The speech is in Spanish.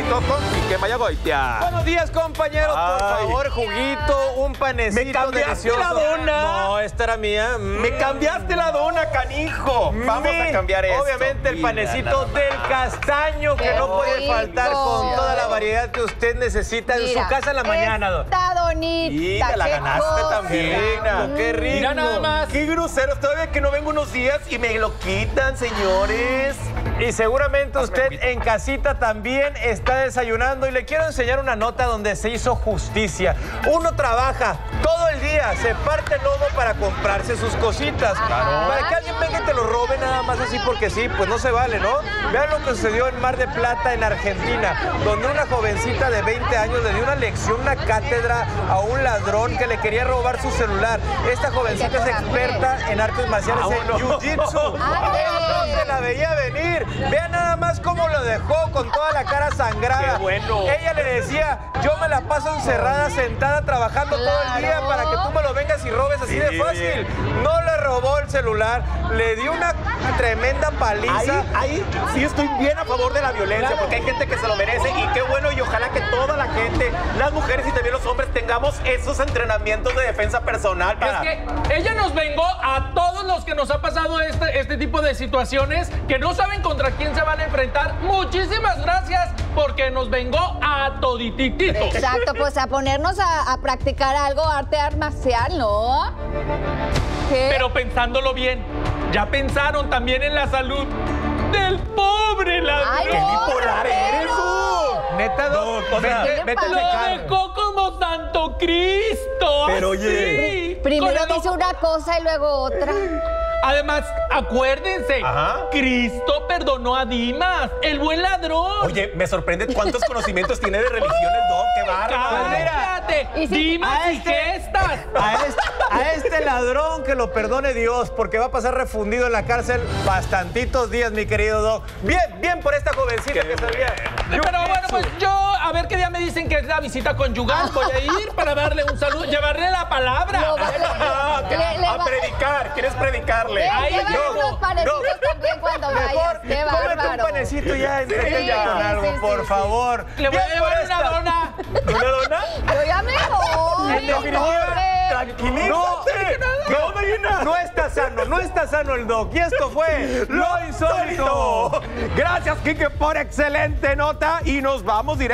juguito con Quique Mayagoitia. Buenos días, compañeros. Por favor, juguito, un panecito. ¿Me cambiaste delicioso. la dona? No, esta era mía. Me cambiaste la dona, canijo. Vamos a cambiar esto. Obviamente el panecito del castaño que no puede faltar con toda la variedad que usted necesita en su casa en la mañana. Esta donita. Y me la ganaste también. Qué rico. Mira nada más. Qué groseros, todavía que no vengo unos días y me lo quitan, señores. Y seguramente usted en casita también está desayunando y le quiero enseñar una nota donde se hizo justicia. Uno trabaja todo el día, se parte el lomo para comprarse sus cositas. Claro. Para que alguien venga y te lo robe nada más así porque sí, pues no se vale, ¿no? Vean lo que sucedió en Mar de Plata, en Argentina, donde una jovencita de 20 años le dio una lección, una cátedra a un ladrón que le quería robar su celular. Esta jovencita es experta en artes marciales, en jiu-jitsu. No se la veía venir. Vean nada más cómo lo dejó con toda la cara sangrada. ¡Qué bueno! Ella le decía, yo me la paso encerrada, sentada, trabajando todo el día para que tú me lo vengas y robes así de fácil. No le robó el celular, le dio una tremenda paliza. Ahí sí estoy bien a favor de la violencia, porque hay gente que se lo merece y qué bueno, y ojalá que toda la gente, las mujeres y también los hombres, tengamos esos entrenamientos de defensa personal para... Es que ella nos vengó a todos los que nos ha pasado este tipo de situaciones, que no saben contra quién se van a enfrentar. Muchísimas gracias, porque nos vengó a toditititos. Exacto, pues a ponernos a practicar algo, arte marcial, ¿no? ¿Qué? Pero pensándolo bien, ya pensaron también en la salud del pobre ladrón. Ay, ¡Qué no, bipolar eres tú! Neta, No, o sea, vete a Lo checar. dejó como Santo Cristo. Pero, así, oye, Primero con el dice una cosa y luego otra. Además, acuérdense, Ajá. Cristo perdonó a Dimas, el buen ladrón. Oye, me sorprende cuántos conocimientos tiene de religión el Doc, qué bárbaro. ¡Cállate! Y si- Dimas a y este- gestas. A este ladrón que lo perdone Dios, porque va a pasar refundido en la cárcel bastantitos días, mi querido Doc. Bien por esta jovencita que sabía. Pero bueno, pues yo, a ver qué día me dicen que es la visita conyugal. Voy a ir para darle un saludo, llevarle la palabra. A predicar, ¿quieres predicarle? Llévale no, unos panecitos también cuando vayas. Mejor, Qué cómete un bárbaro. panecito ya, entretente con algo, sí, por sí. favor. Le voy a Bien por llevar una esta. dona. ¿Una dona? Yo ya me voy. En definitiva, ¡Tranquilízate! ¡No, Marina! No está sano el Doc. Y esto fue Lo Insólito. Gracias, Quique, por excelente nota y nos vamos directo.